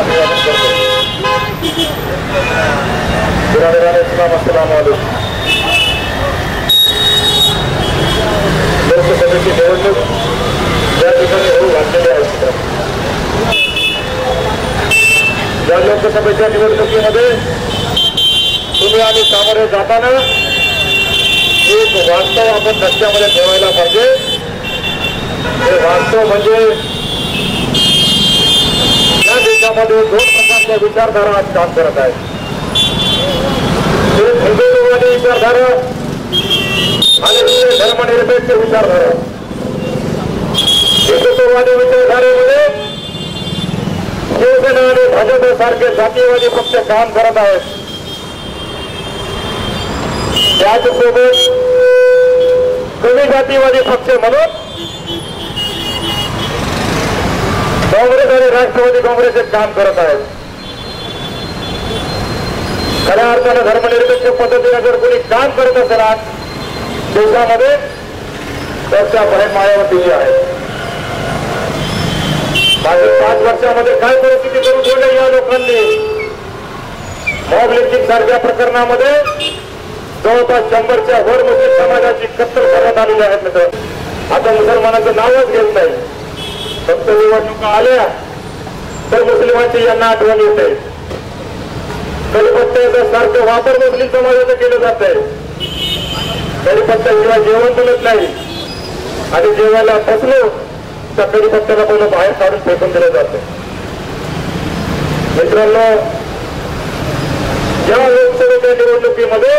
अभिवादन करतो. लोकसभेची निवडणूक या ठिकाणी होऊ घातलेली आहे. या लोकसभेच्या निवडणुकीमध्ये तुम्ही आणि सामोरे जाताना एक वास्तव आपण लक्षामध्ये ठेवायला पाहिजे. हे वास्तव म्हणजे या देशामध्ये दोन प्रकारच्या विचारधारा आज काम करत आहेत. एक हिंदुत्ववादी विचारधारा आणि दुसरे धर्मनिरपेक्ष विचारधारा. हिंदुत्ववादी विचारधारेमध्ये शिवसेना आणि भाजप सारखे जातीयवादी पक्ष काम करत आहेत. त्याचसोबत कमी जातीवादी पक्ष म्हणून काँग्रेस आणि राष्ट्रवादी काँग्रेस एक काम करत आहेत. खऱ्या अर्थानं धर्मनिरपेक्ष पद्धतीने जर कोणी काम करत असेल आज देशामध्ये तर त्या बहीण मायावती आहे. मागील 5 वर्षामध्ये काय परिस्थिती करून ठेवली या लोकांनी. मॉब लिंचिंग सारख्या प्रकरणामध्ये जवळपास 100च्या वर मुस्लिम समाजाची कत्तल करण्यात आलेली आहे. मित्र, आता मुसलमानाचं नावच घेत नाही. फक्त निवडणुका आल्या तर मुस्लिमांची यांना आठवण येते. कढीपत्त्याचा सारखं वापर मुस्लिम समाजाचं केलं जात आहे. कढीपत्त्याशिवाय जेवण बनत नाही आणि जेवायला बसलो तर कढीपत्त्याला पहिलं बाहेर काढून फेकून दिलं जातं. मित्रांनो, या लोकसभेच्या निवडणुकीमध्ये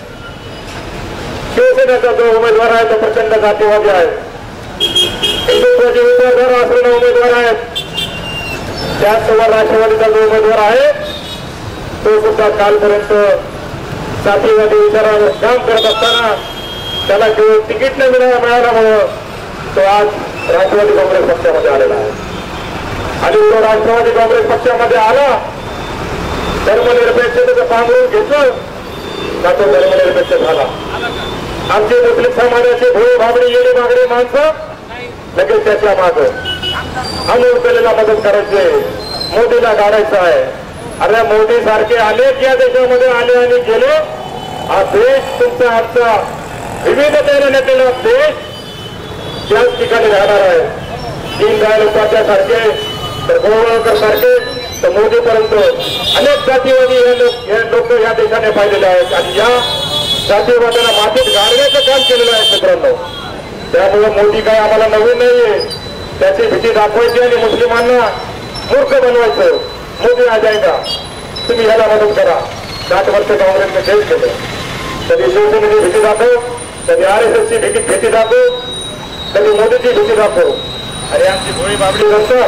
शिवसेनेचा जो उमेदवार आहे तो प्रचंड जातीवादी आहे. हिंदुत्वाची विचारधारा असलेले उमेदवार आहेत. त्याचसोबत राष्ट्रवादीचा जो उमेदवार आहे तो सुद्धा कालपर्यंत जातीवादी विचारावर काम करत असताना त्याला केवळ तिकीट न मिळाल्यामुळं तो आज राष्ट्रवादी काँग्रेस पक्षामध्ये आलेला आहे. आणि तो राष्ट्रवादी काँग्रेस पक्षामध्ये आला, धर्मनिरपेक्षतेचं पांघरून घेतलं का तो धर्मनिरपेक्ष झाला. आमचे मुस्लिम समाजाचे भोळे भाबडी येणे मागणे माणसं लगेच त्याच्या माग अमोलकलेला मदत करायचे, मोदीला गाडायचं आहे. अरे मोदी सारखे अनेक या देशामध्ये आले आणि गेले. हा देश तुमचा आमचा विविधतेने नटलेला देश त्याच ठिकाणी राहणार आहे. दीनदयाळ उपाध्याय सारखे तर गोळवळकर सारखे तर मोदीपर्यंत अनेक जातीवादी हे लोक या देशाने पाहिलेले आहेत आणि या जातीवाद्यांना मातीत गाडण्याचं काम केलेलं आहे. मित्रांनो, त्यामुळे मोदी काय आम्हाला नवीन नाहीये. त्याची भीती दाखवायची आणि मुस्लिमांना मूर्ख बनवायचं. मोदी आ जाएगा, तुम्ही ह्याला मदत करा. 60 वर्ष काँग्रेसने खेळ केलं. कधी शिवसेनेची भीती दाखव, कधी RSSची भीती दाखव, कधी मोदीची भीती दाखव आणि आमची भोळी बाबडी जनता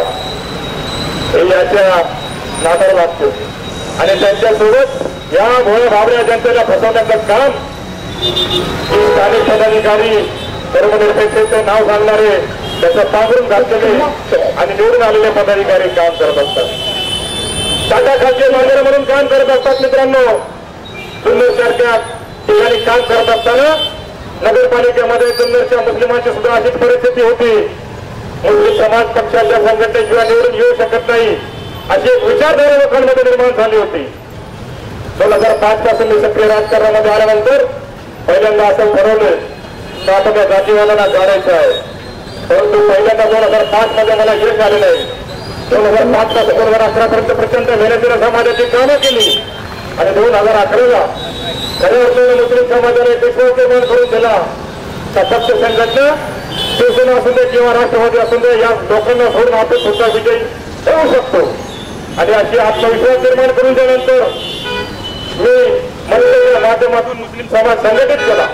हे याच्या नादाला लागतो. आणि त्यांच्यासोबत या भोळ्या बाबड्या जनतेला फसवण्याचं काम स्थानिक पदाधिकारी धर्मनिरपेक्षतेचं नाव सांगणारे त्याचं पांघरून घातलेले आणि निवडून आलेले पदाधिकारी काम करत असतात. टाटा खालचे मांजर म्हणून काम करत असतात. मित्रांनो, जुन्नरसारख्या ठिकाणी काम करत असताना नगरपालिकेमध्ये जुन्नरच्या मुस्लिमांची सुद्धा अशीच परिस्थिती होती. मुस्लिम समाज पक्षाच्या संघटनेशिवाय निवडून येऊ शकत नाही अशी एक विचारधारा लोकांमध्ये निर्माण झाली होती. 2005 पासून मी सक्रिय राजकारणामध्ये आल्यानंतर पहिल्यांदा असं ठरवलं की आपण या जातीवादाला गाडायचं आहे. परंतु पहिल्यांदा 2005 मध्ये मला यश आले नाही. 2005 पासून 2011 पर्यंत प्रचंड मेहनतीने समाजाची कामं केली आणि 2011ला खऱ्या अर्थाने मुस्लिम समाजाने विश्वास निर्माण करून दिला. पक्ष संघटना शिवसेना असू दे किंवा राष्ट्रवादी असू दे या लोकांना सोडून आपण सुद्धा विजयी होऊ शकतो आणि अशी आत्मविश्वास निर्माण करून दिल्यानंतर मी मंडळीच्या माध्यमातून मुस्लिम समाज संघटित केला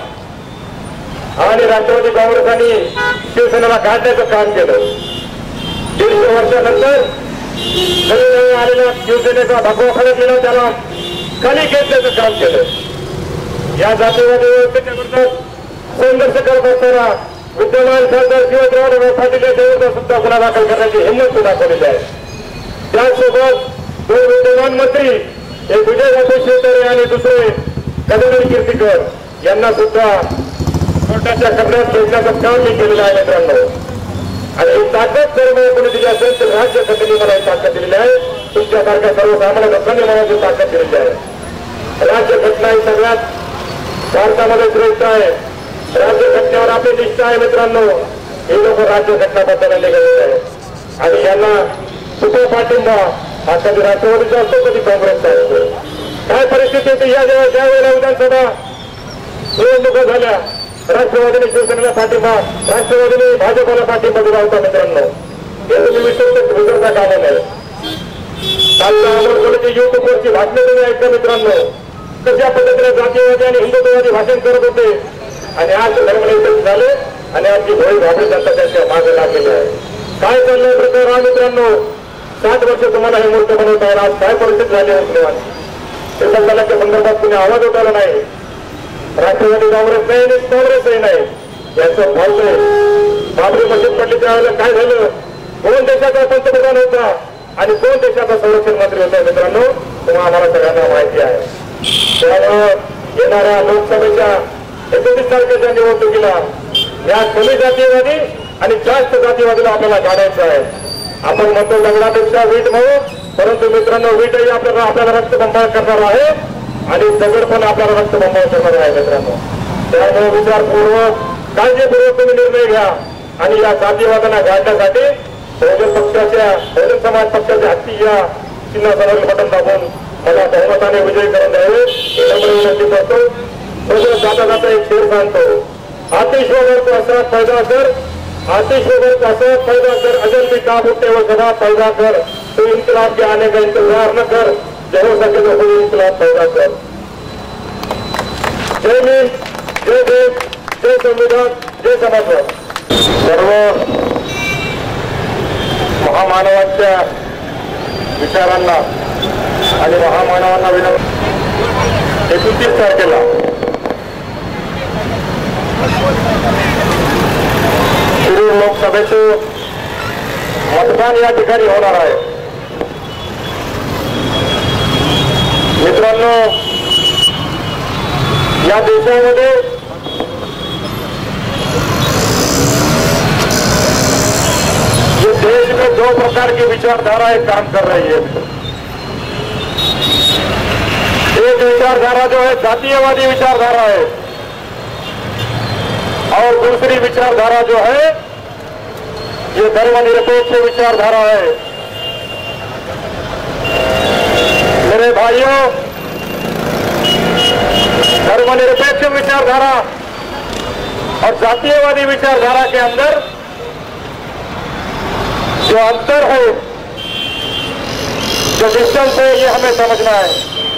आणि राष्ट्रवादी काँग्रेस आणि शिवसेनेला काढण्याचं काम केलं. 150 वर्षानंतर नवीन आलेल्या शिवसेनेचा भगवा खडक लिहिला त्याला खाली घेतल्याचं काम केलं. या जातीवादी व्यवस्थेच्या विरोधात संघर्ष करत असताना विद्यमान खासदार शिवाजीराव पाटील यांच्याविरुद्ध सुद्धा गुन्हा दाखल करण्याची हिंमत दाखवलेली आहे. त्यासोबत 2 विद्यमान मंत्री एक विजय शेतकरी आणि दुसरे कदम कीर्तीकर यांना सुद्धा कोर्टाच्या कपड्यात भेटण्याचं काम मी केलेलं आहे. मित्रांनो, आणि ही ताकद जर मला कोणी दिली असेल तर राज्य कमिटीने मला ही ताकद दिलेली आहे. तुमच्यासारख्या सर्वसामान्य लोकांनी मनाची ताकद दिलेली आहे। राज्यघटना ही सगळ्यात भारतामध्ये श्रेष्ठ आहे। राज्यघटनेवर आपली निष्ठा आहे मित्रांनो। हे लोक राज्यघटनाबद्दल निघालेले आहे आणि यांना कुठे पाठिंबा हा कधी राष्ट्रवादीचा असतो कधी काँग्रेसचा असतो। काय परिस्थिती होती ज्या वेळेला विधानसभा निवडणुका झाल्या राष्ट्रवादीने शिवसेनेला पाठिंबा राष्ट्रवादीने भाजपला पाठिंबा दिला होता मित्रांनो। हे तुम्ही विसरता कामा नये। कालच्या अमोल कोल्हेची युट्यूबवरची भाषणे तुम्ही ऐकता मित्रांनो। कशा पद्धतीने जातीयवादी आणि हिंदुत्ववादी भाषण करत होते आणि आज धर्मनिरपेक्ष झाले आणि आमची भोळी भाबडी जनता त्यांच्या मागे लागलेली आहे। काय चाललंय प्रकार हा मित्रांनो। 60 वर्ष तुम्हाला हे मूर्त बनवता येईल। आज काय परिस्थिती झाली मुस्लिमांची ते संघाच्या संदर्भात कुणी आवाज उठवला नाही। राष्ट्रवादी काँग्रेस नाही आणि काँग्रेसही नाही याचं फलतोय। बाबरी मशीद पडली त्यावेळेला काय झालं। कोण देशाचा पंतप्रधान होता आणि कोण देशाचा संरक्षण मंत्री होता मित्रांनो तुम्हाला आम्हाला सगळ्यांना माहिती आहे। त्यामुळे येणाऱ्या लोकसभेच्या 29 तारखेच्या निवडणुकीला या कमी जातीयवादी आणि जास्त जातीवादीला आपल्याला काढायचं आहे। आपण म्हणतो दगडापेक्षा वीट म्हणू परंतु मित्रांनो वीटही आपल्याला रक्तबंबाळ करणार आहे आणि दगड पण आपल्याला रक्तबंबाळ करणार आहे मित्रांनो। त्यामुळे विचारपूर्वक काळजीपूर्वक तुम्ही निर्णय घ्या आणि या जातीवादांना गाडण्यासाठी बहुजन समाज पक्षाच्या हत्ती या चिन्हासमोरील बटन दाबून मला बहुमताने विजयी करून द्यावे ही नम्र विनंती करतो। तसंच जाता जाता एक शेर सांगतो। आतिश वगैर को असरत पैदा कर आतिश वगैर को असरत पैदा कर अजल भी काब उठे वो सदा पैदा कर तो इंकलाब के आने का इंतजार न कर जय हो सके तो कोई इंकलाब पैदा कर। जय हिंद जय देश जय संविधान जय समाजवाद। सर्व महामानवांच्या विचारांना आणि महामानवांना विनंती 29 तारखेला शिरूर लोकसभेचे मतदान या ठिकाणी होणार आहे। मित्रांनो या देशामध्ये ये देश में 2 प्रकार की विचारधाराएं काम कर रही है। एक विचारधारा जो है जातीयवादी विचारधारा है और दूसरी विचारधारा जो है ये धर्मनिरपेक्ष विचारधारा है। मेरे भाइयों धर्मनिरपेक्ष विचारधारा और जातीयवादी विचारधारा के अंदर जो अंतर है जो डिस्टेंस है ये हमें समझना है।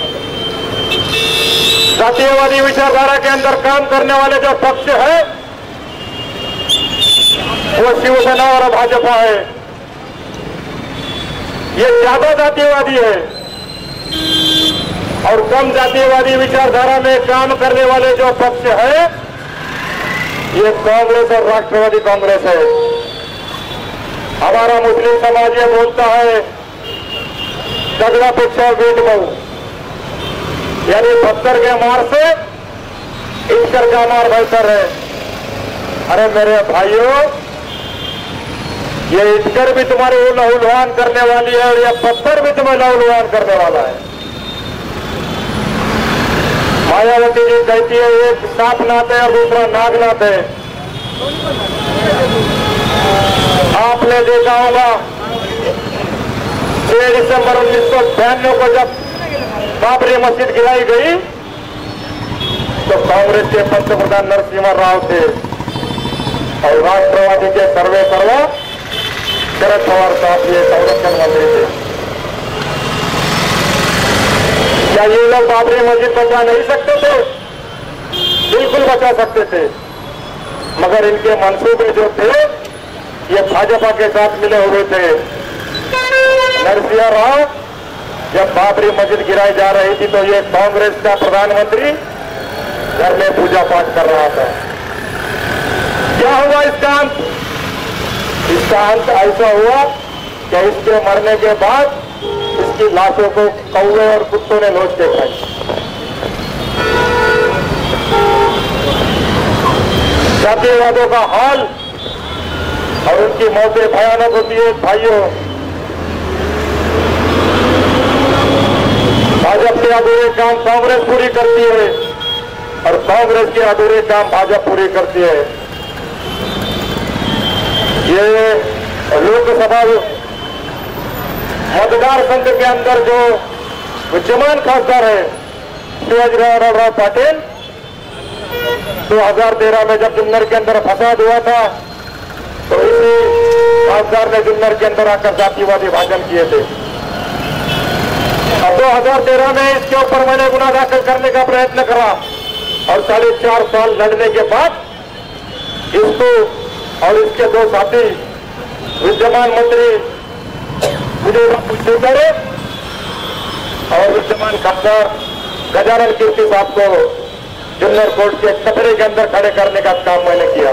जातीयवादी विचारधारा के अंदर काम करने वाले जो पक्ष है वो शिवसेना और भाजपा है। ये ज्यादा जातीयवादी है और कम जातीयवादी विचारधारा में काम करने वाले जो पक्ष है ये कांग्रेस और राष्ट्रवादी कांग्रेस है। हमारा मुस्लिम समाज ये बोलता है दगडापेक्षा वीट मऊ यानी पत्थर के मार से ईश्वर का मार बेहतर है। अरे मेरे भाइयों ये ईश्वर भी तुम्हारे लहूलुहान करने वाली है और यह पत्थर भी तुम्हें लहूलुहान करने वाला है। मायावती जी कहती है एक सांप नाथ है और दूसरा नागनाथ है। आपने देखा होगा 6 दिसंबर 1992 को जब बाबरी मस्जिद गिराई गई तो कांग्रेस के पंतप्रधान नरसिम्हा राव थे और राष्ट्रवादी के सर्वे सर्वा शरद पवार साहब ये संरक्षण मंत्री थे। क्या ये लोग बाबरी मस्जिद बचा नहीं सकते थे? बिल्कुल बचा सकते थे मगर इनके मंसूबे जो थे ये भाजपा के साथ मिले हुए थे। नरसिम्हा राव जब बाबरी मस्जिद गिराई जा रही थी तो ये कांग्रेस का प्रधानमंत्री घर में पूजा पाठ कर रहा था। क्या हुआ इसका अंत? इसका अंत ऐसा हुआ कि इसके मरने के बाद इसकी लाशों को कौवे और कुत्तों ने नोच के खाई। जातीयवादों का हाल और उनकी मौतें भयानक होती है। भाइयों के अधूरे काम कांग्रेस पूरी करती है और कांग्रेस के अधूरे काम भाजपा पूरी करती है। ये लोकसभा मतदार संघ के अंदर जो विद्यमान खासदार है शिवाजीराव पाटिल, 2013 में जब जुन्नर के अंदर फसाद हुआ था तो इसी खासदार ने जुन्नर के अंदर आकर जातिवादी भाषण किए थे। अब 2013 में इसके ऊपर मैंने गुनाह दाखिल करने का प्रयत्न करा और 4.5 साल लड़ने के बाद इसको और इसके 2 साथी विद्यमान मंत्री विजय करे और विद्यमान खासदार गजानन कीर्ति साहब को जुन्नर कोर्ट के कचरे के अंदर खड़े करने का काम मैंने किया।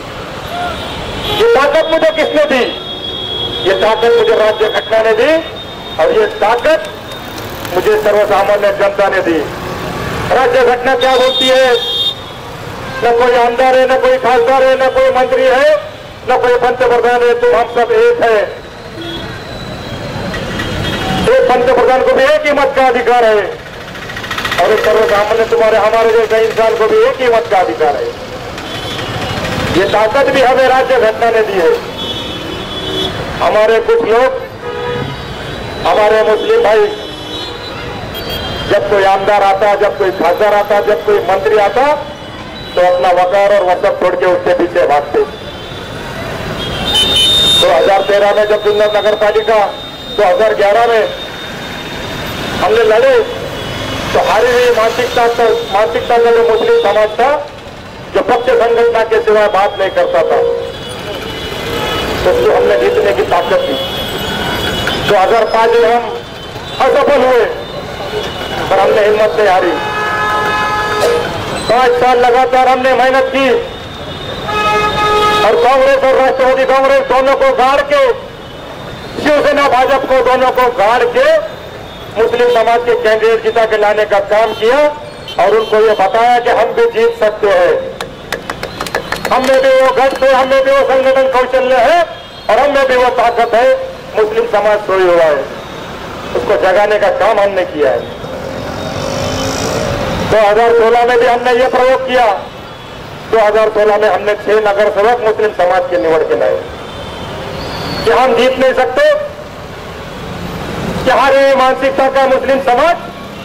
ये ताकत मुझे किसने दी? ये ताकत मुझे राज्य घटना ने दी और ये ताकत मुझे सर्वसामान्य जनता ने दी। राज्य घटना क्या बोलती है? न कोई आमदार है, न कोई खासदार है, न कोई मंत्री है, न कोई पंतप्रधान है, तुम हम सब एक है। एक पंतप्रधान को भी एक ही मत का अधिकार है और सर्वसामान्य तुम्हारे हमारे जैसे इंसान को भी एक ही मत का अधिकार है। ये ताकत भी हमें राज्य घटना ने दी है। हमारे कुछ लोग, हमारे मुस्लिम भाई, जब कोई आमदार आता, जब कोई खासदार आता, जब कोई मंत्री आता तो अपना वकार और वसब छोड़ के उसके पीछे भागते। 2013 में जब जुन्नर नगर पालिका 2011 में हमने लड़े तो हारी हुई मानसिकता का जो मुस्लिम समाज था, जो पक्ष संगठन के सिवाय बात नहीं करता था, तो उसको हमने जीतने की ताकत दी। 2005 में हम असफल हुए पर हमने हिम्मत नहीं हारी। 5 साल लगातार हमने मेहनत की और कांग्रेस और राष्ट्रवादी कांग्रेस दोनों को गाड़ के, शिवसेना भाजपा को दोनों को गाड़ के मुस्लिम समाज के कैंडिडेट जिता के लाने का काम किया और उनको ये बताया कि हम भी जीत सकते हैं। हमें भी वो गठ है, हमें भी वो संगठन कौशल्य है और हमें भी वो ताकत है। मुस्लिम समाज सोई हुआ है, उसको जगाने का काम हमने किया है। 2016 में भी हमने ये प्रयोग किया। 2016 में हमने 6 नगर सेवक मुस्लिम समाज के निवड़ के लाए। क्या हम जीत नहीं सकते? क्या हमारी मानसिकता का मुस्लिम समाज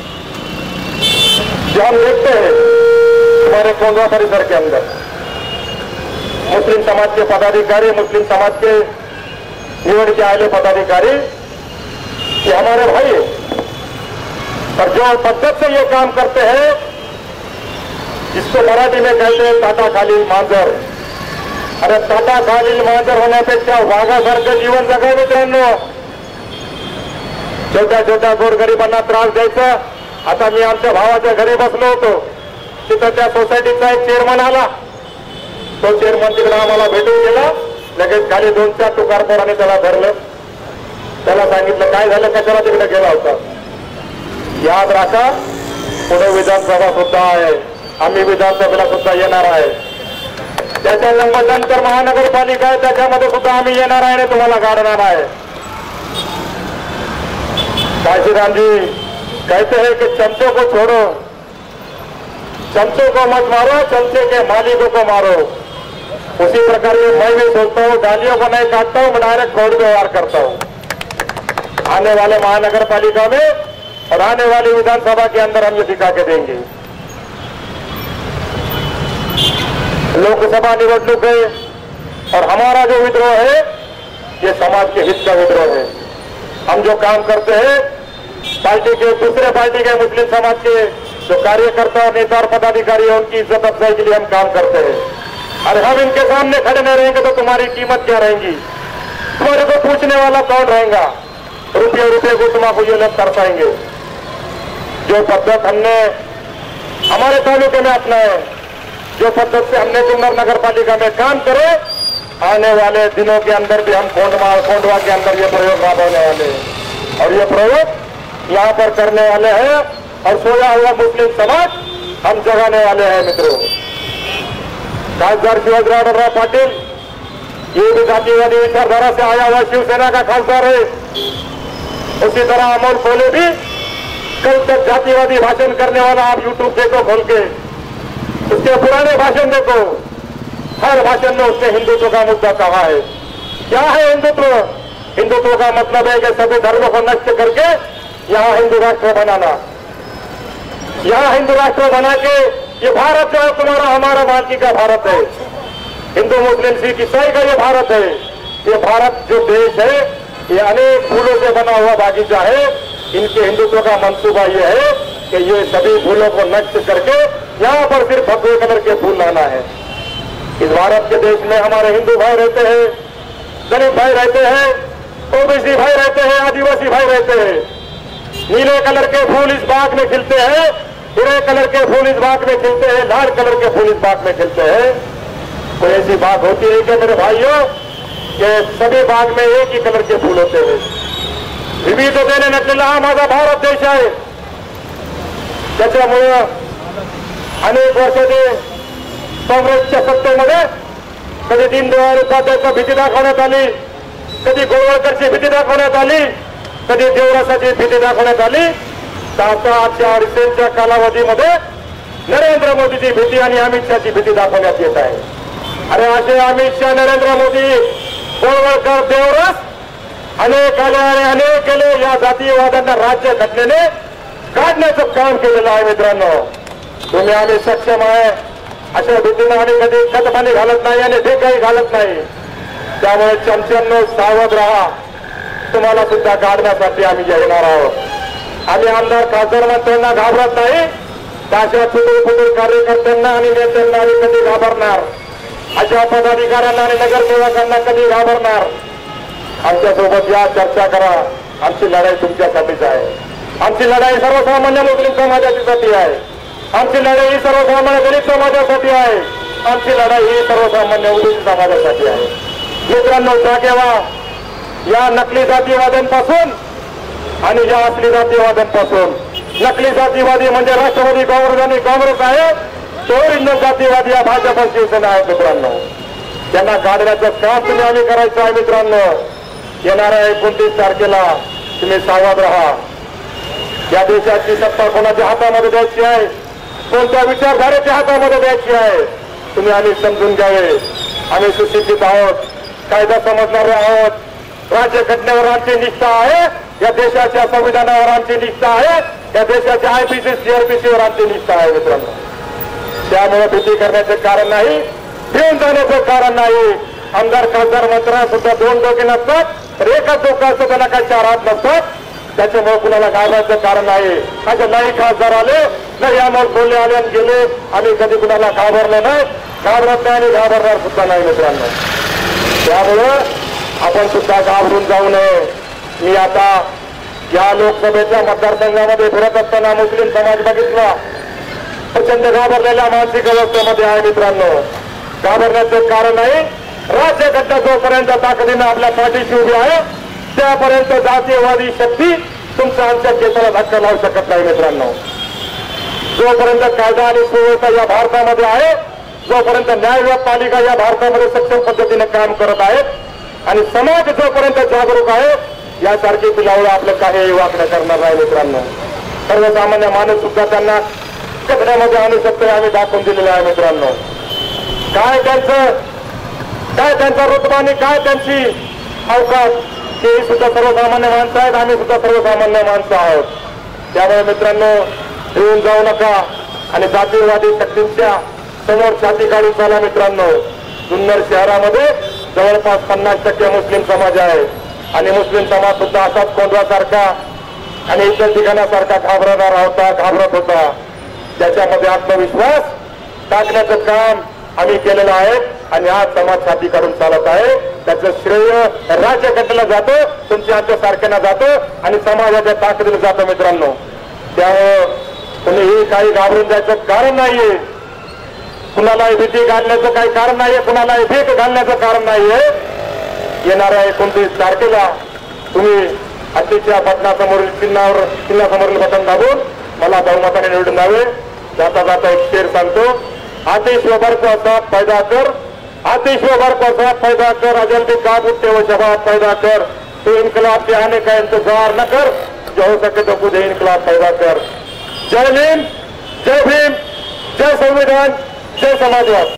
जो हम देखते हैं हमारे कोंडवा परिसर के अंदर, मुस्लिम समाज के पदाधिकारी, मुस्लिम समाज के निवड़ के आए पदाधिकारी, ये हमारे भाई है और जो पद्धत से ये काम करते हैं, जिसको मराठी में कहते हैं टाटा खालील मांजर। अरे टाटा खालील मांजर होण्यापेक्षा वाघासारखं जीवन जगा मित्रांनो। छोट्या छोट्या गोरगरिबांना त्रास द्यायचा। आता मी आमच्या भावाच्या घरी बसलो होतो, तिथं त्या सोसायटीचा एक चेअरमन आला। तो चेअरमन तिकडे आम्हाला भेटून गेला। लगेच खाली 2-4 तुकारपोरांनी त्याला धरलं, त्याला सांगितलं काय झालं, कशाला तिकडे गेला होता। याद राखा, पुणे विधानसभा सुद्धा आहे, आम्ही विधानसभेला सुद्धा येणार आहे। त्याच्यानंतर महानगरपालिका आहे, त्याच्यामध्ये सुद्धा आम्ही येणार आहे आणि तुम्हाला गाडणार आहे। काशीराम जी कहते हैं कि चमचों को छोड़ो, चमचों को मत मारो, चमचे के मालिकों को मारो। उसी प्रकार से मैं भी सोचता हूँ, गालियों को नहीं काटता हूँ, मैं डायरेक्ट कोर्ट व्यवहार करता हूँ। आने वाले महानगर पालिका में और आने वाली विधानसभा के अंदर हम ये दिखा के देंगे। लोकसभा निवडणूक है और हमारा जो विद्रोह है ये समाज के हित का विद्रोह है। हम जो काम करते हैं पार्टी के, दूसरे पार्टी के मुस्लिम समाज के जो कार्यकर्ता और नेता और पदाधिकारी है, उनकी इज्जत अफजाई के लिए हम काम करते हैं। और हम इनके सामने खड़े नहीं रहेंगे तो तुम्हारी कीमत क्या रहेगी? तुम्हारे को पूछने वाला कौन रहेगा? रुपये को तुम्हारा ये लोग कर पाएंगे। जो पद्धत हमने हमारे तालुके में अपनाए, जो पद्धत से हमने जुन्नर नगर पालिका में काम करे, आने वाले दिनों के अंदर भी हम कोंडवा के अंदर ये प्रयोग राबने वाले हैं और ये प्रयोग यहाँ पर करने वाले हैं और सोया हुआ मुस्लिम समाज हम जगाने वाले हैं। मित्रों, खासदार शिवाजीराव पाटिल ये भी जातिवादी विचारधारा से आया हुआ शिवसेना का खासदार है। उसी तरह अमोल कोले भी कल तक जातिवादी भाषण करने वाला आप यूट्यूब देखो खोल के, उसके पुराने भाषण देखो, हर भाषण में उसने हिंदुत्व का मुद्दा कहा है। क्या है हिंदुत्व? हिंदुत्व का मतलब है कि सभी धर्मों को नष्ट करके यहाँ हिंदू राष्ट्र बनाना, यहाँ हिंदू राष्ट्र बना के ये भारत जो है तुम्हारा हमारा मानकी का भारत है, हिंदू मुस्लिम सिख ईसाई का ये भारत है। ये भारत जो देश है ये अनेक फूलों से बना हुआ बागीचा है। इनके हिंदुत्व का मंसूबा ये है कि ये सभी फूलों को नष्ट करके यहाँ पर सिर्फ भगवे कलर के फूल लाना है। इस भारत के देश में हमारे हिंदू भाई रहते हैं, दलित भाई रहते हैं, ओबीसी भाई रहते हैं, आदिवासी भाई रहते हैं। नीले कलर के फूल इस बाग में खिलते हैं, हरे कलर के फूल इस बाग में खिलते हैं, लाल कलर के फूल इस बाग में खिलते हैं। कोई ऐसी बात होती है कि मेरे भाइयों कि सभी बाग में एक ही कलर के फूल होते हैं? विविधतेने नटलेला हा माझा भारत देश आहे। त्याच्यामुळे अनेक वर्ष ते काँग्रेसच्या सत्तेमध्ये कधी दीनदयाळ उपाध्यायची भीती दाखवण्यात आली, कधी गोळवळकरची भीती दाखवण्यात आली, कधी देवरासाची भीती दाखवण्यात आली। आता आजच्या अडीचच्या कालावधीमध्ये नरेंद्र मोदीची भीती आणि अमित शहाची भीती दाखवण्यात येत आहे। अरे असे अमित शहा, नरेंद्र मोदी, गोळवळकर, देवरास अनेक आले आणि अनेक केले। या जातीयवादांना राज्य घटनेने काढण्याचं काम केलेलं आहे। मित्रांनो, तुम्ही आम्ही सक्षम आहे अशा भीतीने आम्ही कधी खतपाणी घालत नाही आणि ते काही घालत नाही। त्यामुळे चमच्यांनो सावध राहा, तुम्हाला सुद्धा काढण्यासाठी आम्ही येणार आहोत। आम्ही आमदार खासदार मंत्र्यांना घाबरत नाही, अशा फुटूर कार्यकर्त्यांना आणि नेत्यांना आम्ही कधी घाबरणार, अशा पदाधिकाऱ्यांना आणि नगरसेवकांना कधी घाबरणार। आमच्यासोबत या, चर्चा करा। आमची लढाई तुमच्यासाठीच आहे। आमची लढाई सर्वसामान्य मुस्लिम समाजासाठी आहे, आमची लढाई ही सर्वसामान्य दलित समाजासाठी आहे, आमची लढाई ही सर्वसामान्य ओबीसी समाजासाठी आहे। मित्रांनो, जागे व्हा या नकली जातीवाद्यांपासून आणि या असली जातीवाद्यांपासून। नकली जातीवादी म्हणजे राष्ट्रवादी काँग्रेस आणि काँग्रेस आहे, ओरिजिनल जातीवादी या भाजप शिवसेना आहे। मित्रांनो, त्यांना काढण्याचं काम तुम्ही आम्ही करायचं आहे। मित्रांनो, येणाऱ्या 29 तारखेला तुम्ही सावध राहा। या देशाची सत्ता कोणाच्या हातामध्ये द्यायची आहे, कोणत्या विचारधारेच्या हातामध्ये द्यायची आहे, तुम्ही आम्ही समजून घ्यावे। आम्ही सुशिक्षित आहोत, कायदा समजणारे आहोत, राज्य घटनेवर आमची निष्ठा आहे, या देशाच्या संविधानावर आमची निष्ठा आहे, या देशाच्या आयपीसी सीआरपीसीवर आमची निष्ठा आहे। मित्रांनो, त्यामुळे भीती करण्याचे कारण नाही, भिवून जाण्याचं कारण नाही। आमदार खासदार मंत्र्यांना सुद्धा दोन डोके नसतात, तर एकच डोकं असतं, त्यांना काही चार हात नसतात। त्याच्यामुळे कुणाला घाबरायचं कारण नाही। असे नाही खासदार आले नाही, आम्हाला बोलले आले आणि गेले, आम्ही कधी कुणाला घाबरलो नाही, घाबरत नाही आणि घाबरणार सुद्धा नाही। मित्रांनो, त्यामुळं आपण सुद्धा घाबरून जाऊ नये। मी आता या लोकसभेच्या मतदारसंघामध्ये फिरत असताना मुस्लिम समाज बघितला, प्रचंड घाबरलेल्या मानसिक अवस्थेमध्ये आहे। मित्रांनो, घाबरण्याचं कारण नाही। राज्यघटना जोपर्यंत ताकदीनं आपल्या पाठीशी उभी आहे त्यापर्यंत जातीयवादी शक्ती तुमच्या आमच्या केसाला धक्का लावू शकत नाही। मित्रांनो, जोपर्यंत कायदा आणि सुव्यवस्था या भारतामध्ये आहे, जोपर्यंत न्यायपालिका या भारतामध्ये सक्षम पद्धतीने काम करत आहेत आणि समाज जोपर्यंत जागरूक आहे, यासारखी पिलावळं आपलं काही वाकडं करणार नाही। मित्रांनो, सर्वसामान्य माणूस सुद्धा त्यांना कचऱ्यामध्ये आणू शकतो, आम्ही दाखवून दिलेलं आहे। मित्रांनो, काय त्यांचा रुतबा आणि काय त्यांची अवकाश, ते सुद्धा सर्वसामान्य माणसं आहेत, आम्ही सुद्धा सर्वसामान्य माणसं आहोत। त्यामुळे मित्रांनो, भिवून जाऊ नका आणि जातीयवादी शक्तींच्या समोर छाती काढून चाला। मित्रांनो, जुन्नर शहरामध्ये जवळपास 50% मुस्लिम समाज आहे आणि मुस्लिम समाज सुद्धा असाच कोंढवासारखा आणि इतर ठिकाणासारखा घाबरत होता। त्याच्यामध्ये आत्मविश्वास टाकण्याचं काम आम्ही केलेलं आहे आणि आज समाज छाती काढून चालत आहे। त्याचं श्रेय राज्यघटनेला जातं, तुमच्या आमच्या सारख्यांना जातं आणि समाजाच्या ताकदीला जातं। मित्रांनो, त्यामुळे कुणीही काही घाबरून जायचं कारण नाहीये, कुणालाही भीती घालण्याचं काही कारण नाहीये, कुणालाही भीक घालण्याचं कारण नाहीये। येणाऱ्या 29 तारखेला तुम्ही अतिशय बटनासमोरील चिन्हासमोरील बटन दाबून मला बहुमताने निवडून द्यावे। जाता जाता एक शेर सांगतो, आतिशवर प्रसाद पैदा कर, आतिशवर प्रसाद पैदा कर, अजल भी काबू ते वो शबाब पैदा कर, तो इनकलाब के आने का इंतजार न कर, जो हो सके तो खुद इनकलाब पैदा कर। जय हिंद, जय भीम, जय संविधान, जय समाजवाद।